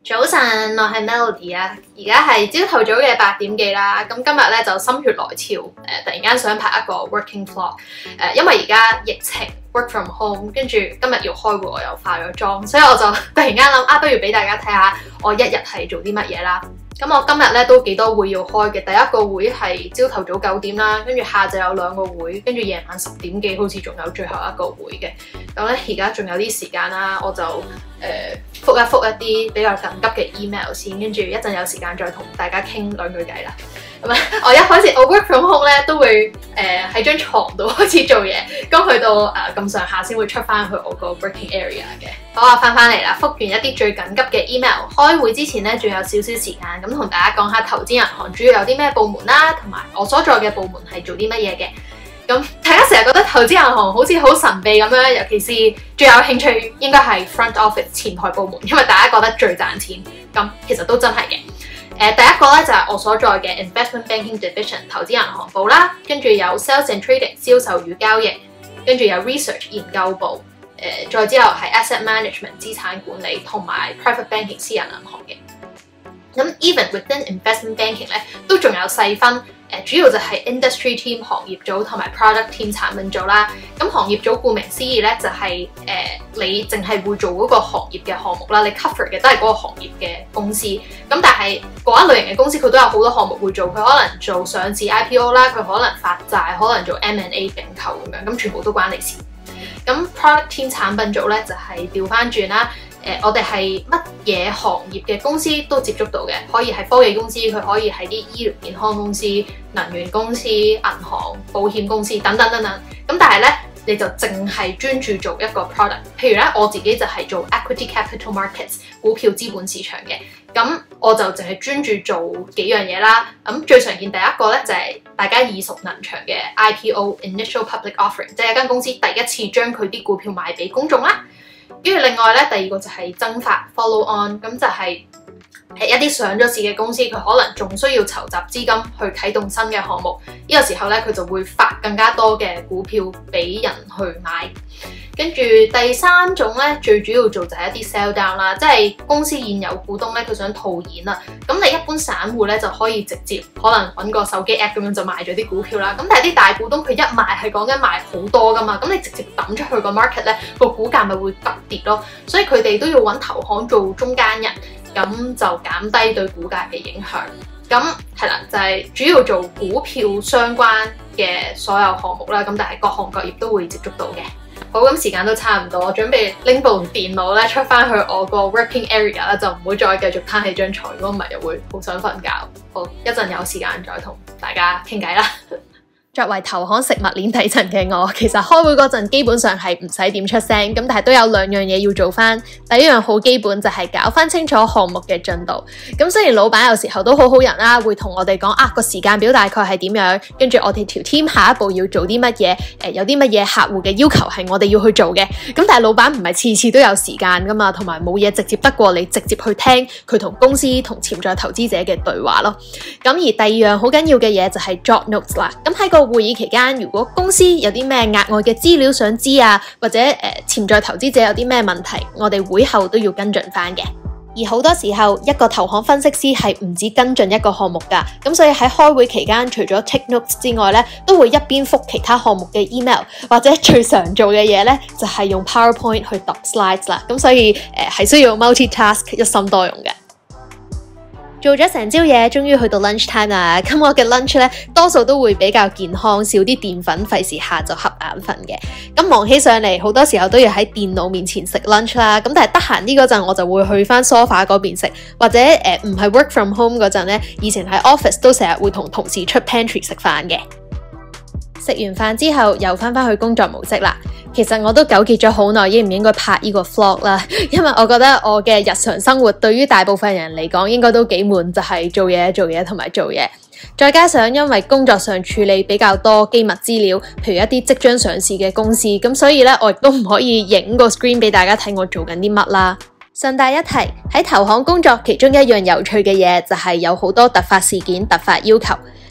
早晨，我係 Melody 啊，而家係朝頭早嘅8點幾啦。咁今日咧就心血來潮，突然間想拍一個 working vlog。因為而家疫情 work from home， 跟住今日要開會，我又化咗妝，所以我就突然間諗不如俾大家睇下我一日係做啲乜嘢啦。咁我今日咧都幾多會要開嘅，第一個會係朝頭早9點啦，跟住下晝有2個會，跟住夜晚10點幾好似仲有最後一個會嘅。咁咧而家仲有啲時間啦，我就覆一啲比較緊急嘅 email 先，跟住一陣有時間再同大家傾2句偈啦。咁我一開始我 work from home 咧都會喺張床度開始做嘢，咁去到咁上下先會出翻去我個 working area 嘅。好啊，翻嚟啦，覆完一啲最緊急嘅 email， 開會之前咧仲有少少時間，咁同大家講下投資銀行主要有啲咩部門啦，同埋我所在嘅部門係做啲乜嘢嘅。咁大家成日覺得投資銀行好似好神秘咁樣，尤其是最有興趣應該係 front office 前台部門，因為大家覺得最賺錢。咁其實都真係嘅。第一個咧就係我所在嘅 Investment Banking Division 投資銀行部啦，跟住有 Sales and Trading 銷售與交易，跟住有 Research 研究部，再之後係 Asset Management 資產管理同埋 Private Banking 私人銀行嘅。咁 even within Investment Banking 咧都仲有細分。主要就係 industry team 行業組同埋 product team 產品組啦。咁行業組顧名思義咧，就係你淨係會做嗰個行業嘅項目啦，你 cover 嘅都係嗰個行業嘅公司。咁但係嗰一類型嘅公司佢都有好多項目會做，佢可能做上市 IPO 啦，佢可能發債，可能做 M&A 併購咁樣，咁全部都關你事。咁 product team 產品組咧就係調翻轉啦。我哋係乜嘢行業嘅公司都接觸到嘅，可以係科技公司，佢可以係啲醫療健康公司、能源公司、銀行、保險公司等等等等。咁但係咧，你就淨係專注做一個 product。譬如咧，我自己就係做 equity capital markets 股票資本市場嘅，咁我就淨係專注做幾樣嘢啦。咁最常見第一個咧就係大家耳熟能詳嘅 IPO Initial Public Offering， 即係一間公司第一次將佢啲股票賣俾公眾啦。跟住另外咧，第二個就係增發 follow on， 咁就係一啲上咗市嘅公司，佢可能仲需要籌集資金去啟動新嘅項目。呢個時候咧，佢就會發更加多嘅股票俾人去買。跟住第三種咧，最主要做就係一啲 sell down 啦，即係公司現有股東咧，佢想套現啦。咁你一般散戶咧就可以直接可能揾個手機 app 咁樣就賣咗啲股票啦。咁但係啲大股東佢一賣係講緊賣好多噶嘛，咁你直接抌出去個 market 咧，個股價咪會急跌咯。所以佢哋都要揾投行做中間人，咁就減低對股價嘅影響。咁係啦，就係主要做股票相關嘅所有項目啦。咁但係各行各業都會接觸到嘅。好，咁時間都差唔多，我準備拎部電腦咧出翻去我個 working area 啦，就唔會再繼續攤喺張牀，如果唔係又會好想瞓覺。好，一陣有時間再同大家傾偈啦。作為投行食物鏈底層嘅我，其實開會嗰陣基本上係唔使點出聲，咁但係都有2樣嘢要做翻。第一樣好基本就係搞翻清楚項目嘅進度。咁雖然老闆有時候都好好人啦，會同我哋講個時間表大概係點樣，跟住我哋條 team 下一步要做啲乜嘢，有啲乜嘢客戶嘅要求係我哋要去做嘅。咁但係老闆唔係次次都有時間噶嘛，同埋冇嘢直接得過你直接去聽佢同公司同潛在投資者嘅對話咯。咁而第二樣好緊要嘅嘢就係 job notes 啦。咁喺個會議期間，如果公司有啲咩額外嘅資料想知啊，或者潛在投資者有啲咩問題，我哋會後都要跟進翻嘅。而好多時候，一個投行分析師係唔止跟進一個項目噶，咁所以喺開會期間，除咗 take notes 之外咧，都會一邊覆其他項目嘅 email， 或者最常做嘅嘢咧，就係用 PowerPoint 去讀 slides 啦。咁所以係需要 multitask 一心多用嘅。做咗成朝嘢，終於去到 lunch time 啦。咁我嘅 lunch 咧，多數都會比較健康，少啲澱粉，費事下晝瞌眼瞓嘅。咁忙起上嚟，好多時候都要喺電腦面前食 lunch 啦。咁但係得閒啲嗰陣，我就會去翻 sofa 嗰邊食，或者唔係 work from home 嗰陣咧，以前喺 office 都成日會同同事出 pantry 食飯嘅。食完飯之後，又翻去工作模式啦。其實我都糾結咗好耐，應唔應該拍呢個 vlog 啦，因為我覺得我嘅日常生活對於大部分人嚟講應該都幾悶，就係做嘢同埋做嘢。再加上因為工作上處理比較多機密資料，譬如一啲即將上市嘅公司，咁所以咧我亦都唔可以影個 screen 俾大家睇我做緊啲乜啦。順帶一提，喺投行工作其中一樣有趣嘅嘢就係有好多突發事件、突發要求。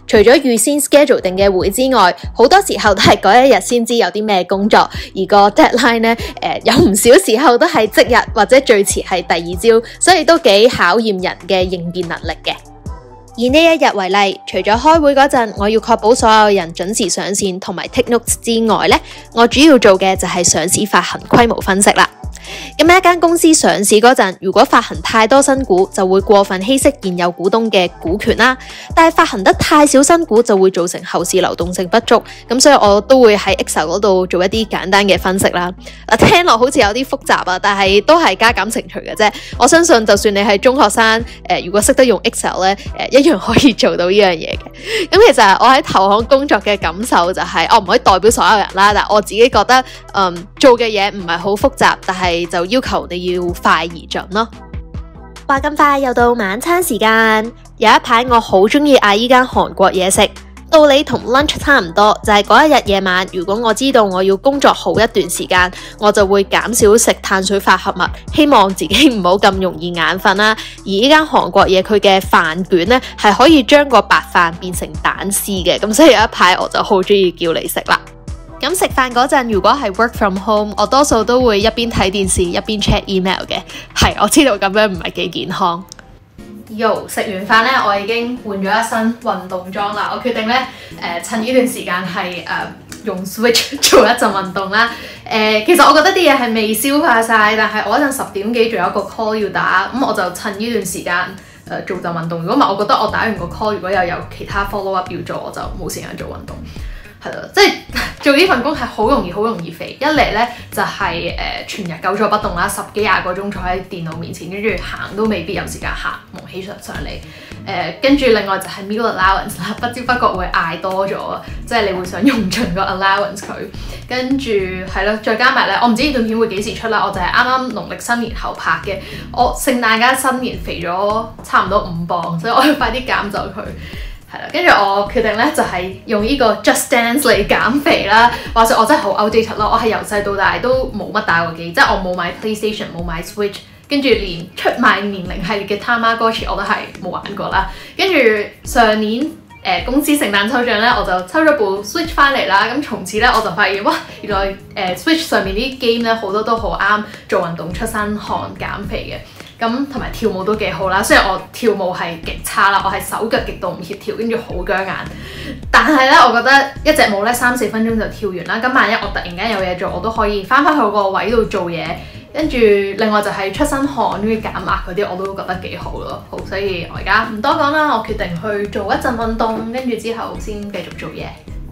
除咗預先 schedule 定嘅會之外，好多時候都係嗰一日先知有啲咩工作，而個 deadline 呢，有唔少時候都係即日或者最遲係第二朝，所以都幾考驗人嘅應變能力嘅。以呢一日為例，除咗開會嗰陣，我要確保所有人準時上線同埋 take notes 之外呢，我主要做嘅就係上市發行規模分析啦。咁一間公司上市嗰陣，如果發行太多新股，就會過分稀釋現有股東嘅股權啦。但係發行得太少新股，就會造成後市流動性不足。咁所以我都會喺 Excel 嗰度做一啲簡單嘅分析啦。聽落好似有啲複雜啊，但係都係加減乘除嘅啫。我相信就算你係中學生，如果識得用 Excel 咧，一樣可以做到呢樣嘢嘅。咁其實我喺投行工作嘅感受就係，我唔可以代表所有人啦，但我自己覺得，做嘅嘢唔係好複雜，但係就要求你要快而準咯。話咁快又到晚餐時間，有一排我好中意嗌依間韓國嘢食，道理同 lunch 差唔多，就係嗰一日夜晚，如果我知道我要工作好一段時間，我就會減少食碳水化合物，希望自己唔好咁容易眼瞓啦。而依間韓國嘢佢嘅飯卷呢，係可以將個白飯變成蛋絲嘅，咁所以有一排我就好中意叫你食啦。咁食飯嗰陣，如果係 work from home， 我多數都會一邊睇電視一邊 check email 嘅。係，我知道咁樣唔係幾健康。食完飯咧，我已經換咗一身運動裝啦。我決定咧，趁呢段時間係用 Switch 做一陣運動啦。其實我覺得啲嘢係未消化晒，但係我嗰陣10點幾仲有一個 call 要打，咁我就趁呢段時間做陣運動。如果唔係，我覺得我打完個 call， 如果又有其他 follow up 要做，我就冇時間做運動。係咯，即係做呢份工係好容易肥。一嚟咧就係全日久坐不動啦，10幾20個鐘坐喺電腦面前，跟住行都未必有時間行，蒙起上嚟。跟住另外就係 meal allowance 啦，不知不覺會嗌多咗，即係你會想用盡個 allowance 佢。跟住係咯，再加埋咧，我唔知呢段片會幾時出啦，我就係啱啱農曆新年後拍嘅，我聖誕加新年肥咗差唔多5磅，所以我要快啲減走佢。係啦，跟住我決定咧就係用呢個 Just Dance 嚟減肥啦。話說我真係好 outdated 咯，我係由細到大都冇乜打過機，即係我冇買 PlayStation， 冇買 Switch， 跟住連出賣年齡系列嘅 Tamagotchi我都係冇玩過啦。跟住上年公司聖誕抽獎咧，我就抽咗部 Switch 翻嚟啦。咁從此咧我就發現，哇，原來Switch 上面啲 game 咧好多都好啱做運動、出身汗、減肥嘅。咁同埋跳舞都幾好啦，雖然我跳舞係極差啦，我係手腳極度唔協調，跟住好僵硬。但係咧，我覺得一隻舞咧3-4分鐘就跳完啦。咁萬一我突然間有嘢做，我都可以翻去個位度做嘢。跟住另外就係出身汗，跟住減壓嗰啲，我都覺得幾好咯。好，所以我而家唔多講啦，我決定去做一陣運動，跟住之後先繼續做嘢。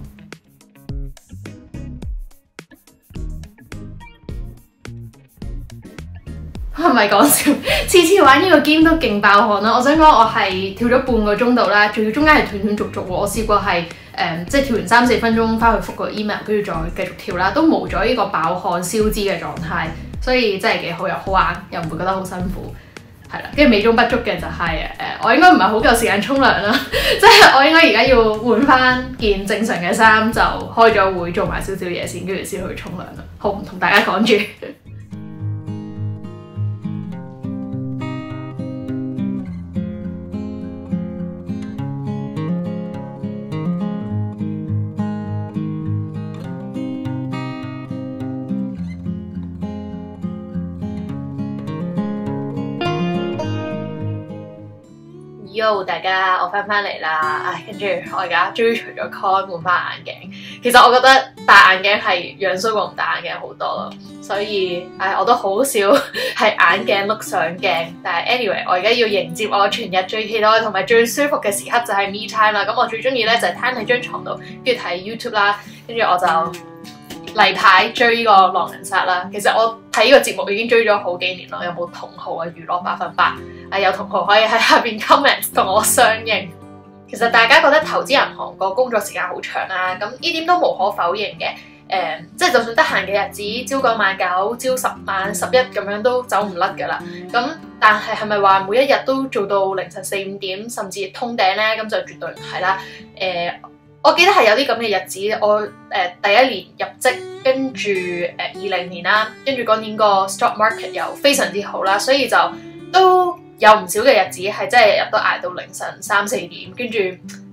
係咪講笑？次次玩呢個 game 都勁爆汗啦！我想講我係跳咗半個鐘度啦，仲要中間係斷斷續續喎。我試過係即係跳完3-4分鐘翻去覆個 email， 跟住再繼續跳啦，都冇咗呢個爆汗燒脂嘅狀態，所以真係幾好，又好玩，又唔會覺得好辛苦。係啦，跟住美中不足嘅就係我應該唔係好夠時間沖涼啦，即係我應該而家要換翻件正常嘅衫，就開咗會做埋少少嘢先，跟住先去沖涼啦。好，唔同大家講住。Yo， 大家，我翻嚟啦，跟住我而家終於除咗 con 換翻眼鏡。其實我覺得戴眼鏡係樣衰過唔戴眼鏡好多咯，所以我都好少係眼鏡碌上鏡。但係 anyway， 我而家要迎接我全日最期待同埋最舒服嘅時刻就係 me time 啦。咁我最中意咧就係攤喺張床度，跟住睇 YouTube 啦，跟住我就例牌追呢個《狼人殺》啦。其實我睇呢個節目已經追咗好幾年啦。有冇同好啊？娛樂100%，有同好可以喺下邊 comment 同我相認。其實大家覺得投資銀行個工作時間好長啦，咁呢點都無可否認嘅。即係就算得閒嘅日子，朝9晚9，朝10晚11咁樣都走唔甩㗎啦。咁但係係咪話每一日都做到凌晨4-5點，甚至通頂呢？咁就絕對唔係啦。我記得係有啲咁嘅日子，我第一年入職，跟住20年啦，跟住嗰年個 stock market 又非常之好啦，所以就都有唔少嘅日子係真係日日都捱到凌晨3-4點，跟住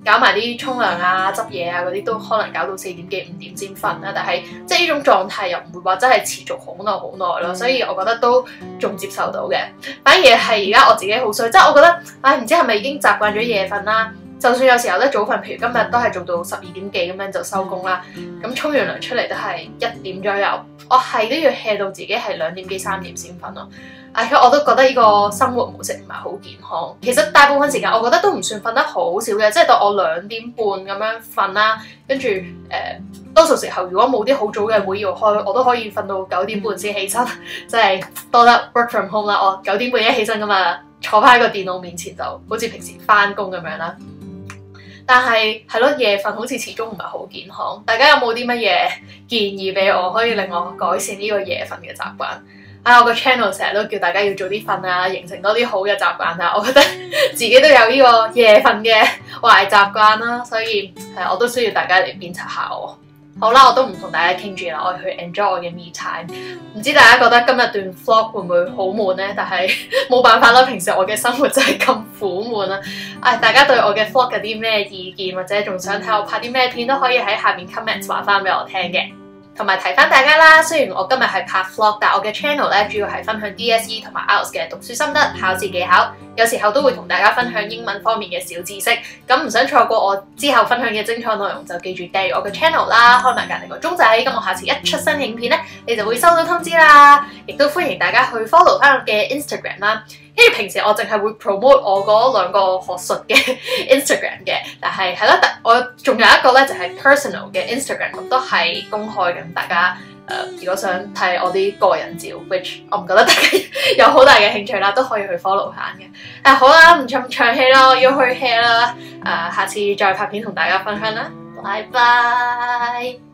搞埋啲沖涼啊、執嘢啊嗰啲都可能搞到4點幾5點先瞓啦。但係即係呢種狀態又唔會話真係持續好耐咯，所以我覺得都仲接受到嘅。反而係而家我自己好衰，即係我覺得唔知係咪已經習慣咗夜瞓啦。就算有時候咧早瞓，譬如今日都係做到12點幾咁樣就收工啦。咁沖完涼出嚟都係1點左右，我係都要 hea 到自己係2點幾3點先瞓咯。我都覺得呢個生活模式唔係好健康。其實大部分時間我覺得都唔算瞓得好少嘅，即係到我2點半咁樣瞓啦，跟住多數時候如果冇啲好早嘅會要開，我都可以瞓到9點半先起身，即係多得 work from home 啦。我9點半一起身㗎嘛，坐翻喺個電腦面前就好似平時翻工咁樣啦。但係咯，夜瞓好似始終唔係好健康。大家有冇啲乜嘢建議俾我，可以令我改善呢個夜瞓嘅習慣？我個 channel 成日都叫大家要早啲瞓啊，形成多啲好嘅習慣啊。我覺得自己都有呢個夜瞓嘅壞習慣啦，所以我都需要大家嚟鞭策下我。好啦，我都唔同大家傾住啦，我去 enjoy 我嘅 me time。唔知大家覺得今日段 vlog 會唔會好悶呢？但係冇辦法啦，平時我嘅生活就係咁苦悶啦。大家對我嘅 vlog 有啲咩意見，或者仲想睇我拍啲咩片，都可以喺下面 comment 話翻俾我聽嘅。同埋提翻大家啦，雖然我今日係拍 vlog，但我嘅 channel 咧主要係分享 DSE 同埋 IELTS 嘅讀書心得、考試技巧，有時候都會同大家分享英文方面嘅小知識。咁唔想錯過我之後分享嘅精彩內容，就記住訂閱我嘅 channel 啦，開埋隔離個鐘仔，咁我下次一出新影片咧，你就會收到通知啦。亦都歡迎大家去 follow 翻我嘅 Instagram 啦。因為平時我淨係會 promote 我嗰2個學術嘅 Instagram 嘅，但係咯，我仲有一個咧就係 personal 嘅 Instagram， 咁都係公開嘅。大家如果想睇我啲個人照 ，which 我唔覺得大家有好大嘅興趣啦，都可以去 follow 下嘅。好啦，唔咁長氣啦，我要去 hea 啦。下次再拍片同大家分享啦，拜拜。